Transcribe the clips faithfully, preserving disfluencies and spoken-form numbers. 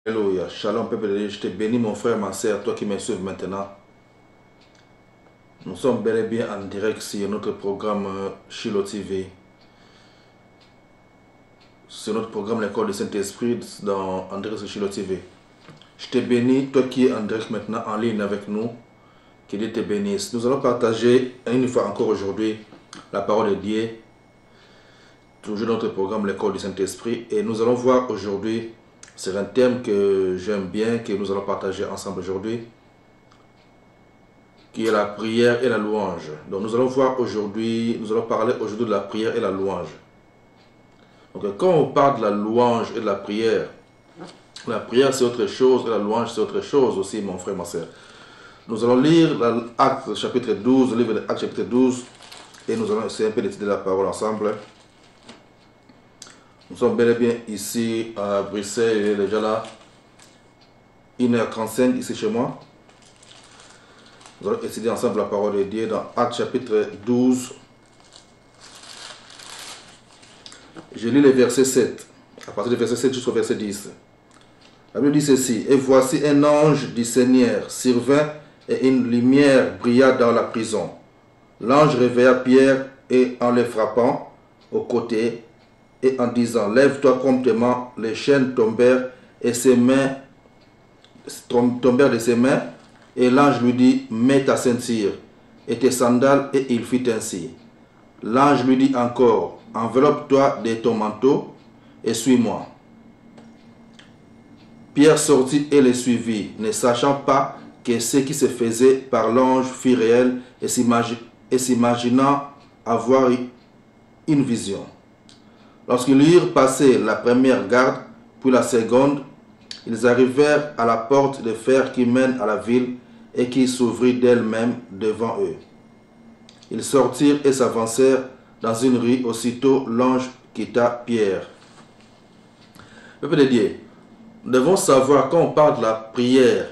Alléluia. Shalom, peuple de Dieu. Je te bénis, mon frère, ma soeur, toi qui me suis maintenant. Nous sommes bel et bien en direct sur notre programme Shiloh T V. C'est notre programme L'école du Saint-Esprit dans en direct sur Shiloh T V. Je te bénis, toi qui es en direct maintenant en ligne avec nous. Que Dieu te bénisse. Nous allons partager une fois encore aujourd'hui la parole de Dieu. Toujours notre programme L'école du Saint-Esprit. Et nous allons voir aujourd'hui, c'est un thème que j'aime bien, que nous allons partager ensemble aujourd'hui, qui est la prière et la louange. Donc nous allons voir aujourd'hui, nous allons parler aujourd'hui de la prière et la louange. Donc quand on parle de la louange et de la prière, la prière c'est autre chose et la louange c'est autre chose aussi, mon frère, ma soeur. Nous allons lire l'Acte chapitre douze, le livre de Actes chapitre douze, et nous allons essayer un peu d'étudier la parole ensemble. Nous sommes bel et bien ici à Bruxelles, il est déjà là, une heure trente-cinq ici chez moi. Nous allons étudier ensemble la parole de Dieu dans Actes chapitre douze. Je lis le verset sept, à partir du verset sept jusqu'au verset dix. La Bible dit ceci: Et voici un ange du Seigneur survint, et une lumière brilla dans la prison. L'ange réveilla Pierre, et en le frappant au côté, et en disant: Lève-toi promptement, les chaînes tombèrent, et ses mains tombèrent de ses mains. Et l'ange lui dit: Mets ta ceinture et tes sandales, et il fit ainsi. L'ange lui dit encore: Enveloppe-toi de ton manteau, et suis-moi. Pierre sortit et le suivit, ne sachant pas que ce qui se faisait par l'ange fut réel, et s'imaginant avoir une vision. Lorsqu'ils eurent passé la première garde, puis la seconde, ils arrivèrent à la porte de fer qui mène à la ville et qui s'ouvrit d'elle-même devant eux. Ils sortirent et s'avancèrent dans une rue. Aussitôt l'ange quitta Pierre. Peuple de Dieu, nous devons savoir, quand on parle de la prière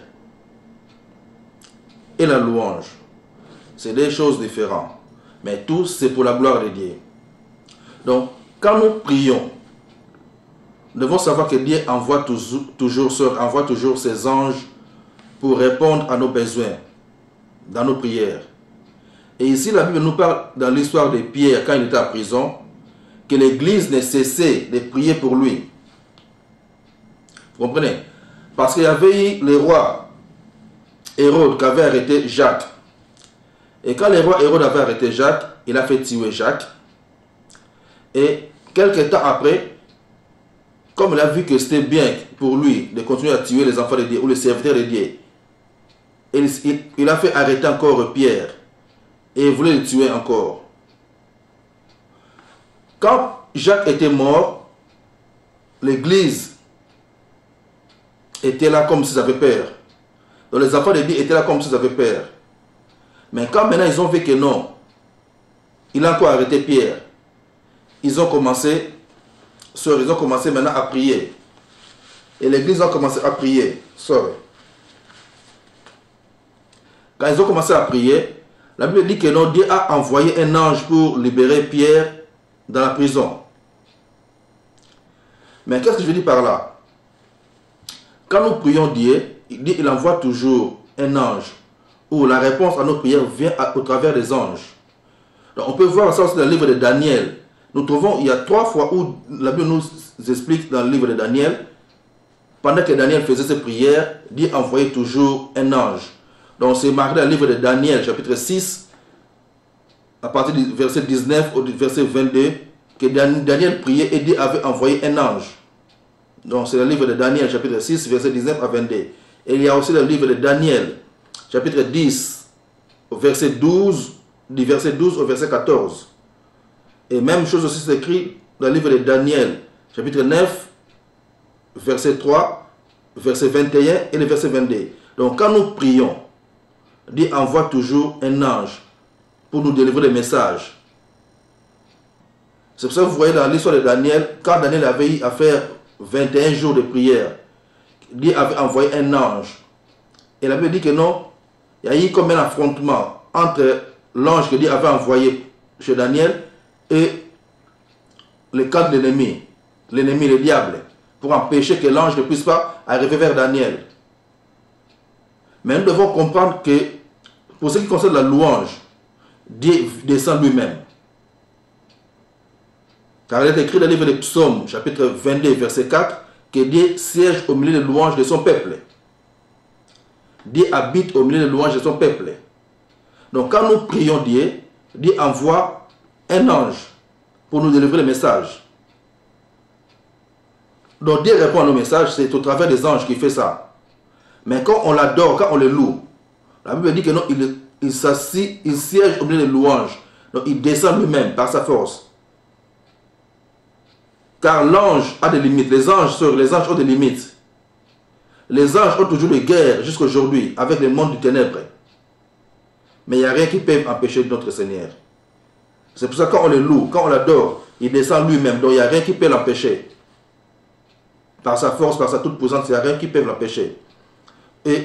et la louange, c'est des choses différentes. Mais tout, c'est pour la gloire de Dieu. Donc, quand nous prions, nous devons savoir que Dieu envoie toujours, toujours, envoie toujours ses anges pour répondre à nos besoins dans nos prières. Et ici, la Bible nous parle dans l'histoire de Pierre, quand il était en prison, que l'Église ne cessait de prier pour lui. Vous comprenez? Parce qu'il y avait eu le roi Hérode qui avait arrêté Jacques. Et quand le roi Hérode avait arrêté Jacques, il a fait tuer Jacques. Et quelques temps après, comme il a vu que c'était bien pour lui de continuer à tuer les enfants de Dieu ou les serviteurs de Dieu, il, il, il a fait arrêter encore Pierre et il voulait le tuer encore. Quand Jacques était mort, l'église était là comme s'ils avaient peur. Donc les enfants de Dieu étaient là comme s'ils avaient peur. Mais quand maintenant ils ont vu que non, il a encore arrêté Pierre, ils ont commencé, sorry, ils ont commencé maintenant à prier. Et l'église a commencé à prier. Sorry. Quand ils ont commencé à prier, la Bible dit que non, Dieu a envoyé un ange pour libérer Pierre dans la prison. Mais qu'est-ce que je veux dire par là? Quand nous prions Dieu, il, il envoie toujours un ange, où la réponse à nos prières vient à, au travers des anges. Donc on peut voir ça aussi dans le livre de Daniel. Nous trouvons, il y a trois fois où la Bible nous explique dans le livre de Daniel, pendant que Daniel faisait ses prières, Dieu envoyait toujours un ange. Donc c'est marqué dans le livre de Daniel, chapitre six, à partir du verset dix-neuf au verset vingt-deux, que Daniel priait et Dieu avait envoyé un ange. Donc c'est le livre de Daniel, chapitre six, verset dix-neuf à vingt-deux. Et il y a aussi le livre de Daniel, chapitre dix, au verset douze, du verset douze au verset quatorze. Et même chose aussi c'est écrit dans le livre de Daniel, chapitre neuf, verset trois, verset vingt et un et le verset vingt-deux. Donc quand nous prions, Dieu envoie toujours un ange pour nous délivrer des messages. C'est pour ça que vous voyez dans l'histoire de Daniel, quand Daniel avait eu à faire vingt et un jours de prière, Dieu avait envoyé un ange. Et la Bible dit que non, il y a eu comme un affrontement entre l'ange que Dieu avait envoyé chez Daniel et le camp de l'ennemi, l'ennemi, le diable. pour empêcher que l'ange ne puisse pas arriver vers Daniel. Mais nous devons comprendre que, pour ce qui concerne la louange, Dieu descend lui-même. Car il est écrit dans le livre des Psaumes, chapitre vingt-deux, verset quatre, que Dieu siège au milieu des louanges de son peuple. Dieu habite au milieu des louanges de son peuple. Donc quand nous prions Dieu, Dieu envoie un ange pour nous délivrer le message. Donc Dieu répond à nos messages, c'est au travers des anges qu'il fait ça. Mais quand on l'adore, quand on le loue, la Bible dit que non, il, il s'assit, il siège au milieu des louanges. Donc il descend lui-même par sa force. Car l'ange a des limites. Les anges, les anges ont des limites. Les anges ont toujours des guerres jusqu'à aujourd'hui avec le monde du ténèbre. Mais il n'y a rien qui peut empêcher notre Seigneur. C'est pour ça que quand on le loue, quand on l'adore, il descend lui-même. Donc il n'y a rien qui peut l'empêcher. Par sa force, par sa toute puissance, il n'y a rien qui peut l'empêcher. Et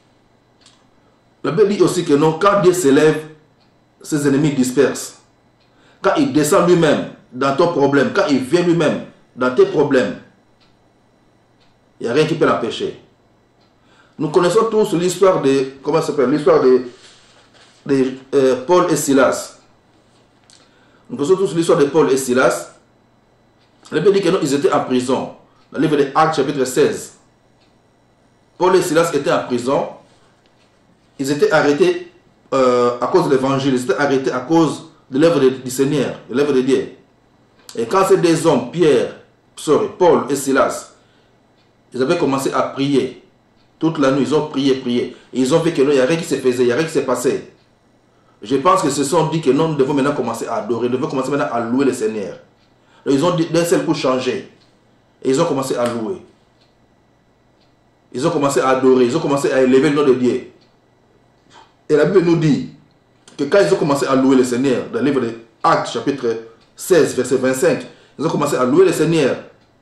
la Bible dit aussi que non, quand Dieu s'élève, ses ennemis dispersent. Quand il descend lui-même dans ton problème, quand il vient lui-même dans tes problèmes, il n'y a rien qui peut l'empêcher. Nous connaissons tous l'histoire de, comment ça s'appelle, l'histoire de, de euh, Paul et Silas. Nous connaissons tous l'histoire de Paul et Silas. La Bible dit qu'ils étaient en prison. Dans le livre des Actes, chapitre seize. Paul et Silas étaient en prison. Ils étaient arrêtés euh, à cause de l'évangile. Ils étaient arrêtés à cause de l'œuvre du Seigneur, de l'œuvre de Dieu. Et quand ces deux hommes, Pierre, sorry, Paul et Silas, ils avaient commencé à prier. Toute la nuit, ils ont prié, prié. Et ils ont vu que non, il n'y a rien qui se faisait, il n'y a rien qui s'est passé. Je pense que se sont dit que non, nous devons maintenant commencer à adorer, nous devons commencer maintenant à louer le Seigneur. Donc, ils ont d'un seul coup changé. Et ils ont commencé à louer. Ils ont commencé à adorer, ils ont commencé à élever le nom de Dieu. Et la Bible nous dit que quand ils ont commencé à louer le Seigneur, dans le livre des Actes, chapitre seize, verset vingt-cinq, ils ont commencé à louer le Seigneur.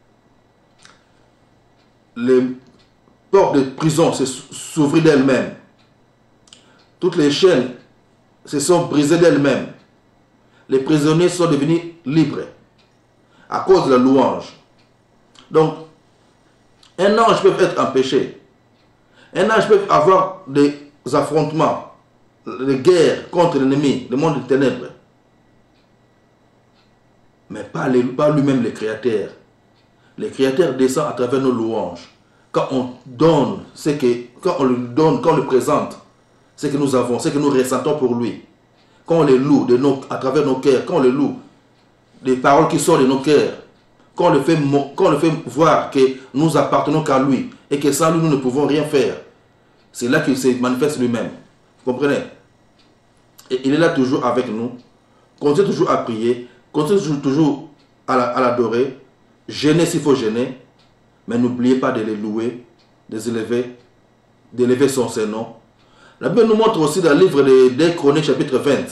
Les portes de prison s'ouvrirent d'elles-mêmes. Toutes les chaînes se sont brisées d'elles-mêmes. Les prisonniers sont devenus libres à cause de la louange. Donc, un ange peut être empêché. Un ange peut avoir des affrontements, des guerres contre l'ennemi, le monde des ténèbres. Mais pas lui-même le Créateur. Le Créateur descend à travers nos louanges. Quand on donne ce que, quand on lui donne, quand on le présente, ce que nous avons, ce que nous ressentons pour lui. Quand on le loue de nos, à travers nos cœurs, quand on le loue, des paroles qui sortent de nos cœurs, quand on le fait, quand on le fait voir que nous appartenons qu'à lui et que sans lui nous ne pouvons rien faire, c'est là qu'il se manifeste lui-même. Vous comprenez? Et il est là toujours avec nous. Continuez toujours à prier, continuez toujours, toujours à l'adorer, gêner s'il faut gêner, mais n'oubliez pas de les louer, de les élever, d'élever son Saint-Nom. La Bible nous montre aussi dans le livre des, des Chroniques, chapitre vingt,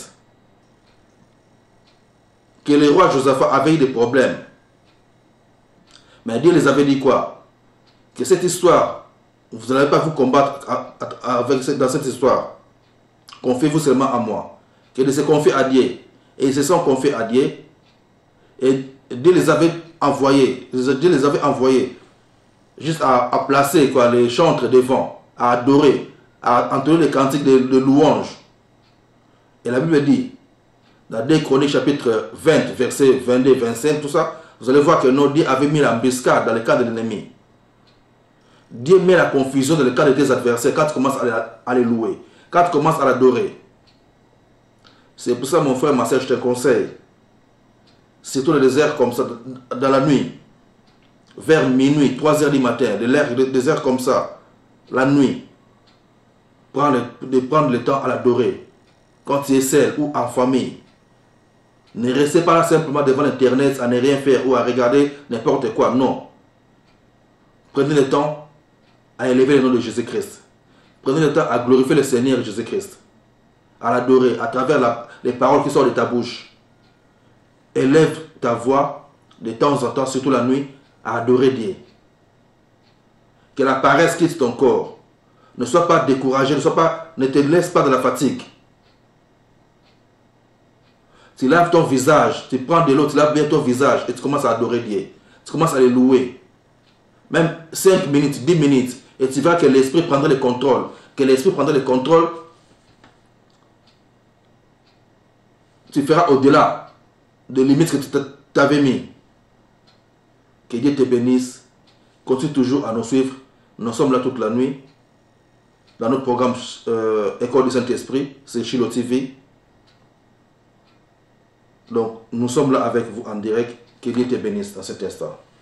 que le roi Josaphat avait eu des problèmes. Mais Dieu les avait dit quoi? Que cette histoire, vous n'allez pas vous combattre avec, dans cette histoire. Confiez-vous seulement à moi. Que de se confier à Dieu. Et ils se sont confiés à Dieu. Et Dieu les avait envoyés. Dieu les avait envoyés juste à, à placer quoi, les chantres devant, à adorer, à entonner les cantiques de, de louange. Et la Bible dit, dans deux Chroniques chapitre vingt, versets vingt-deux vingt-cinq, tout ça, vous allez voir que non, Dieu avait mis l'embuscade dans le cas de l'ennemi. Dieu met la confusion dans le cas de tes adversaires quand tu commences à, à les louer, quand tu commences à l'adorer. C'est pour ça, mon frère, ma soeur, je te conseille, surtout dans les heures comme ça, dans la nuit, vers minuit, trois heures du matin, des heures comme ça, la nuit, prendre, de prendre le temps à l'adorer, quand tu es seul ou en famille. Ne restez pas là simplement devant l'internet à ne rien faire ou à regarder n'importe quoi. Non. Prenez le temps à élever le nom de Jésus-Christ. Prenez le temps à glorifier le Seigneur Jésus-Christ. À l'adorer à travers la, les paroles qui sortent de ta bouche. Élève ta voix de temps en temps, surtout la nuit, à adorer Dieu. Que la paresse quitte ton corps. Ne sois pas découragé, ne, sois pas, ne te laisse pas de la fatigue. Tu laves ton visage, tu prends de l'eau, tu laves bien ton visage et tu commences à adorer Dieu. Tu commences à les louer. même cinq minutes, dix minutes, et tu verras que l'esprit prendra le contrôle. Que l'esprit prendra le contrôle. Tu feras au-delà de limites que tu t'avais mis. Que Dieu te bénisse. Continue toujours à nous suivre. Nous sommes là toute la nuit. Dans notre programme euh, École du Saint-Esprit, c'est Shiloh T V. Donc, nous sommes là avec vous en direct. Que Dieu te bénisse dans cet instant.